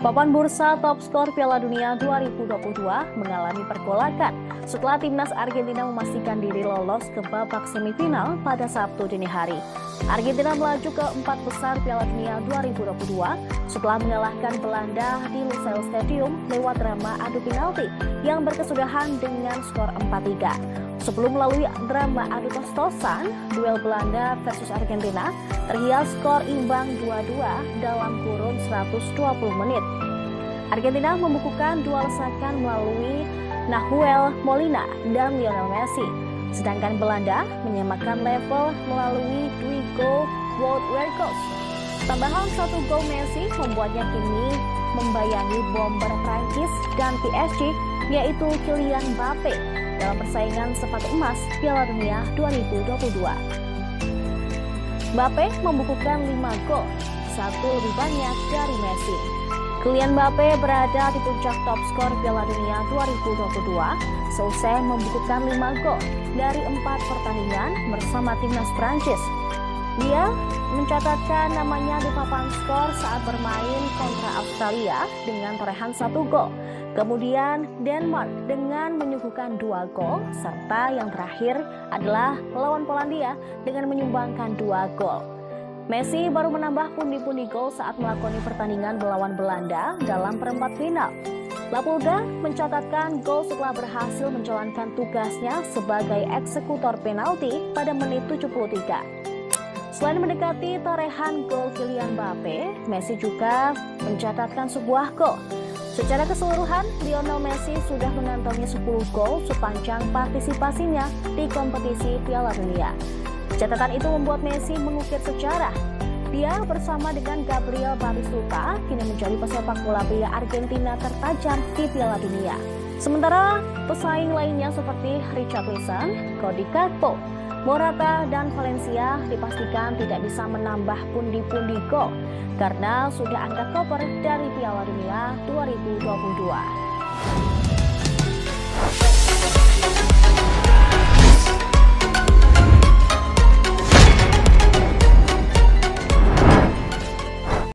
Papan bursa top skor Piala Dunia 2022 mengalami pergolakan setelah timnas Argentina memastikan diri lolos ke babak semifinal pada Sabtu dini hari. Argentina melaju ke 4 besar Piala Dunia 2022 setelah mengalahkan Belanda di Lusail Stadium lewat drama adu penalti yang berkesudahan dengan skor 4-3. Sebelum melalui drama adu tos-tosan, duel Belanda versus Argentina terhias skor imbang 2-2 dalam kurun 120 menit. Argentina membukukan dua lesakan melalui Nahuel Molina dan Lionel Messi, sedangkan Belanda menyamakan level melalui dua gol Wout Weghorst. Tambahan satu gol Messi membuatnya kini membayangi bomber Prancis dan PSG, yaitu Kylian Mbappe, dalam persaingan sepatu emas Piala Dunia 2022. Mbappe membukukan 5 gol, satu lebih banyak dari Messi. Kylian Mbappe berada di puncak top skor Piala Dunia 2022 selesai membukukan 5 gol dari 4 pertandingan bersama timnas Prancis. Dia mencatatkan namanya di papan skor saat bermain kontra Australia dengan torehan 1 gol. Kemudian Denmark dengan menyuguhkan 2 gol, serta yang terakhir adalah lawan Polandia dengan menyumbangkan 2 gol. Messi baru menambah pundi-pundi gol saat melakoni pertandingan melawan Belanda dalam perempat final. Lapulga mencatatkan gol setelah berhasil menjalankan tugasnya sebagai eksekutor penalti pada menit 73. Selain mendekati torehan gol Kylian Mbappe, Messi juga mencatatkan sebuah gol. Secara keseluruhan, Lionel Messi sudah mengantongi 10 gol sepanjang partisipasinya di kompetisi Piala Dunia. Catatan itu membuat Messi mengukir sejarah. Dia bersama dengan Gabriel Batistuta kini menjadi pesepak bola pria Argentina tertajam di Piala Dunia. Sementara pesaing lainnya seperti Richarlison, Cody Gakpo, Morata, dan Valencia dipastikan tidak bisa menambah pundi-pundi gol karena sudah angkat koper dari Piala Dunia 2022.